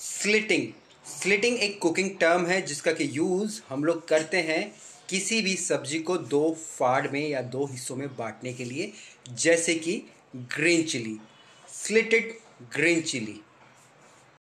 Slitting slitting एक cooking term है जिसका कि यूज़ हम लोग करते हैं किसी भी सब्जी को दो फाड़ में या दो हिस्सों में बांटने के लिए, जैसे कि green chilli, slitted green chilli.